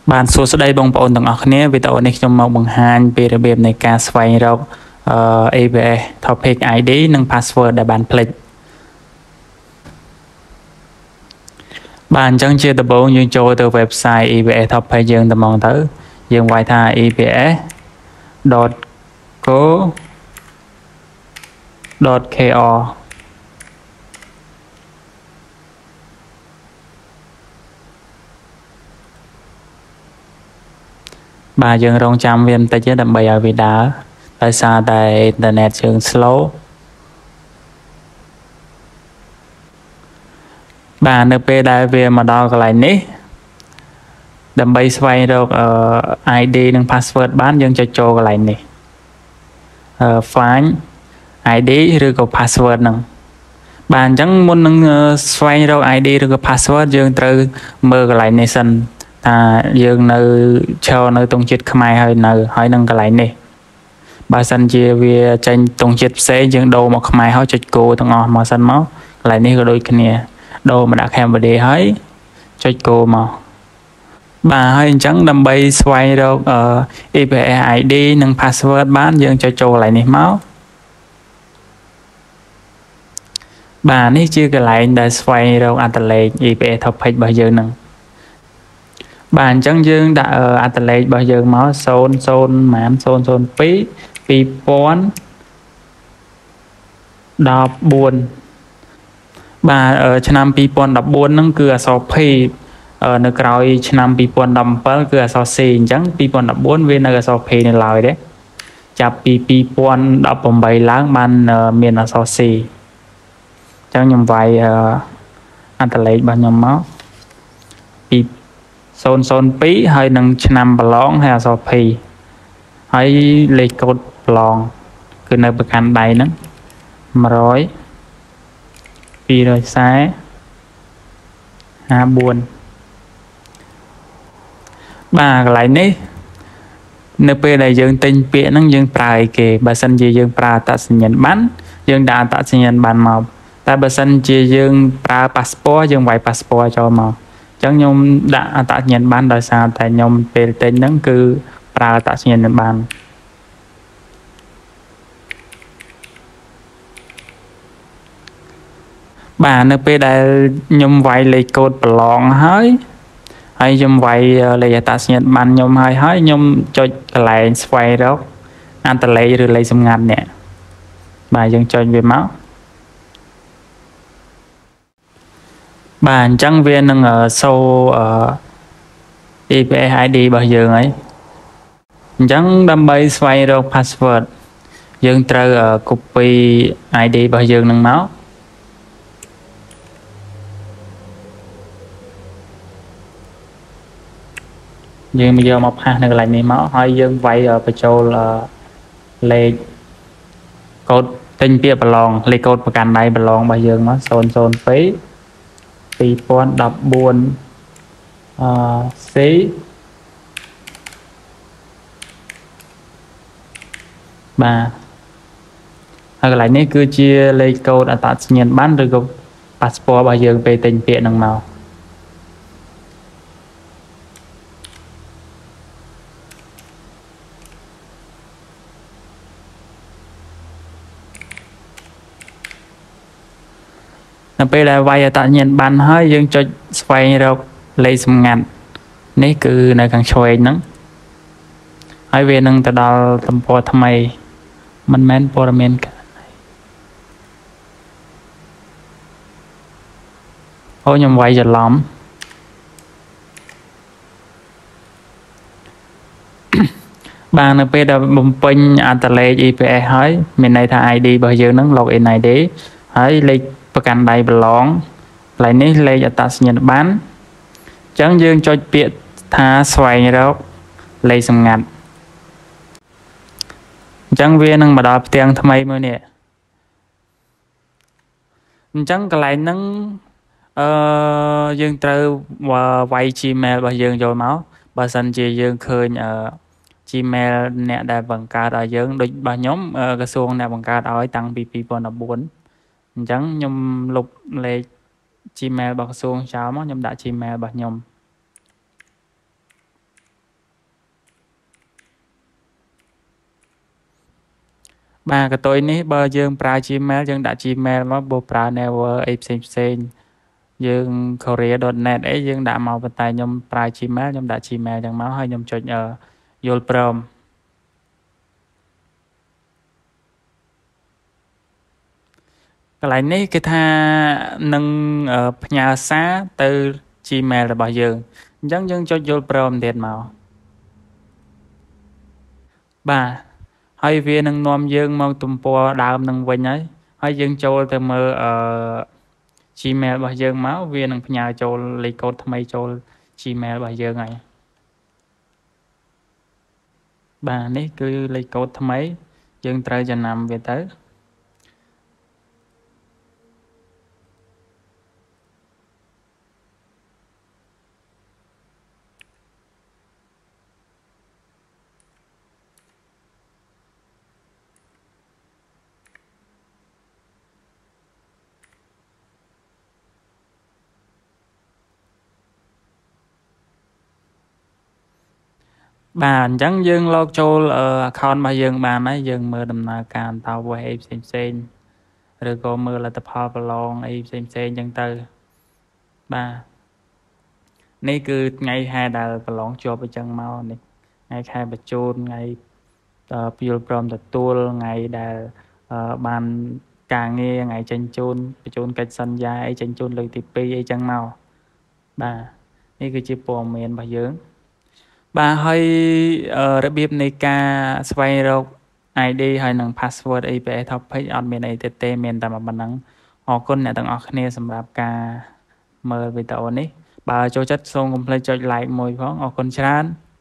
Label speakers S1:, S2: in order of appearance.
S1: Bạn số đây bong bóng từng ọc nhé, vì tàu này trong một bằng hành về đặc biệt này ca xoay rộng AVE topic ID nâng password để bạn click. Bạn chẳng chia tập bốn dương cho từ website EVE topic dương tầm mong tới dương ngoài tha EVE.co.kr bà dương rong trăm viên ta chế đậm bày ở vì đá tại sao tại internet dương slow bà nợ bê đại về mà đo cái lại ní đậm bày xoay được IDនិង password បានយើងចុចចូលកន្លែងនេះfind ID ឬក៏ password ហ្នឹងបាទអញ្ចឹងមុននឹងស្វែងរក ID ឬក៏ password យើងត្រូវមើលកន្លែងនេះសិនថាយើងនៅឈរនៅទង់ជាតិខ្មែរហើយនឹងកន្លែងនេះបើសិនជាវាចេញទង់ជាតិផ្សេងយើងដូរមកខ្មែរហើយចុចគោទាំងអស់មកសិនមកកន្លែងនេះក៏ដូចគ្នាដូរមកដាក់ Cambodia ហើយចុចគោមកបាទហើយអញ្ចឹងដើម្បីស្វែងរកEPS ID និង password បានយើងចុចចូលកន្លែងនេះមកបាទនេះជាកន្លែងដែលស្វែងរកអត្តលេខ EPS topic របស់យើងហ្នឹងបាទអញ្ចឹងយើងដាក់អត្តលេខរបស់យើងមក00ម៉ាន002 2014បាទឆ្នាំ2014ហ្នឹងគឺអក្សរ P នៅក្រោយឆ្នាំ2017គឺអក្សរ C អញ្ចឹង2014វានៅអក្សរ P នៅឡើយទេចាប់ពី2018ឡើងបានមានអក្សរ C អញ្ចឹងខ្ញុំវាយអត្តលេខរបស់ខ្ញុំមកពី002ហើយនឹងឆ្នាំប្រឡងហើយអក្សរ P ហើយលេខកូដប្រឡងគឺនៅប្រកាន់ដៃហ្នឹង100 240 54បាទកន្លែងនេះនៅពេលដែលយើងទិញពាក្យហ្នឹងយើងប្រើអីគេបើសិនជាយើងប្រើអត្តសញ្ញាណប័ណ្ណយើងដាក់អត្តសញ្ញាណប័ណ្ណមកតែបើសិនជាយើងប្រើ passport យើងវាយ passport ចូលមកអញ្ចឹងខ្ញុំដាក់អត្តសញ្ញាណប័ណ្ណដោយសារតែខ្ញុំពេលទិញហ្នឹងគឺប្រើអត្តសញ្ញាណប័ណ្ណបាទនៅពេលដែលខ្ញុំវាយលេខកូដប្រឡងហើយខ្ញុំវាយលេខអត្តសញ្ញាណប័ណ្ណខ្ញុំហើយខ្ញុំចុចកន្លែងស្វែងរកអត្តលេខឬលេខសម្ងាត់នេះបាទយើងចុចវាមកបាទអញ្ចឹងវានឹងសូ EPS ID របស់យើងហើយអញ្ចឹងដើម្បីស្វែងរក password យើងត្រូវ copy ID របស់យើងនឹងមកយើងមកយកមកផាសនៅកន្លែងនេះមកហើយយើងវាយបញ្ចូលលេខកូដទិញពាក្យប្រឡងលេខកូដប្រកាន់ដៃប្រឡងរបស់យើងមក002 2014 C បាទហើយកន្លែងនេះគឺជាលេខកូដអត្តសញ្ញាណប័ណ្ណឬក៏ passport របស់យើងពេលទិញពាក្យហ្នឹងមកនៅពេលដែលវាយអត្តសញ្ញាណប័ណ្ណហើយយើងចុចស្វែងរកលេខសម្ងាត់នេះគឺនៅខាងឆ្វេងហ្នឹងហើយវានឹងទៅដល់ទំព័រថ្មីមិនមែនព័ត៌មានខ្ញុំវាយច្រឡំបាទនៅពេលដែលបំពេញអត្តលេខ EPS ហើយមានន័យថា ID របស់យើងហ្នឹង login ID ហើយលេខប្រកាន់ដៃប្រឡងកន្លែងនេះលេខអត្តសញ្ញាណប័ណ្ណអញ្ចឹងយើងចុចពាក្យថាស្វែងរកលេខសម្ងាត់អញ្ចឹងវានឹងមកដល់ផ្ទាំងថ្មីមួយនេះអញ្ចឹងកន្លែងហ្នឹងយើងត្រូវវាយ Gmail របស់យើងចូលមកបើសិនជាយើងឃើញGmail អ្នកដែលបង្កើតឲ្យយើងដូចរបស់ខ្ញុំក្រសួងអ្នកបង្កើតឲ្យតាំងពី2014អញ្ចឹងខ្ញុំលុបលេខ Gmail របស់ក្រសួងចោលមកខ្ញុំដាក់ Gmail របស់ខ្ញុំ Ba cái tôi ní bơ dương pra Gmail dương đã Gmail mà bộ pra never ấy xem dương korea.net ấy dương đã màu vận tải nhom pra Gmail nhom đã Gmail chẳng máu hay nhom chọn ở vô prom cái lại ní cái tha nâng nhà xá từ Gmail là bao dương chẳng dương cho vô prom điện màu ba hay vì nâng nom dương mong tùm po đào nâng vinh ấy hay dương cho từ mơ Gmail របស់យើងមកវានឹងផ្ញើចូលលេខកូដថ្មីចូល Gmail របស់យើងហើយបាទនេះគឺលេខកូដថ្មីយើងត្រូវចំណាំវាទៅបាទអញ្ចឹងយើងលកចូល account របស់យើងបានហើយយើងមើលដំណើរការបន្តវាយអីផ្សេងឬក៏មើលលទ្ធផលប្រឡងអីផ្សេងអញ្ចឹងទៅបាទនេះគឺថ្ងៃខែដែលប្រឡងជាប់អញ្ចឹងមកនេះថ្ងៃខែបញ្ជូនថ្ងៃពីលព្រមទទួលថ្ងៃដែលបានការងារថ្ងៃចេញជូនបញ្ជូនកិច្ចសន្យាអីចេញជូនលើកទី2អីចឹងមកបាទនេះគឺជាព័ត៌មានរបស់យើងបាទហើយរបៀបនៃការស្វែងរក ID ហើយនិង password APS topic អត់មានអីទេមានតែប៉ុណ្ណឹងអរគុណអ្នកទាំងអស់គ្នាសម្រាប់ការមើលវីដេអូនេះបើចូលចិត្តសូមកុំភ្លេចចុច like មួយផងអរគុណច្រើន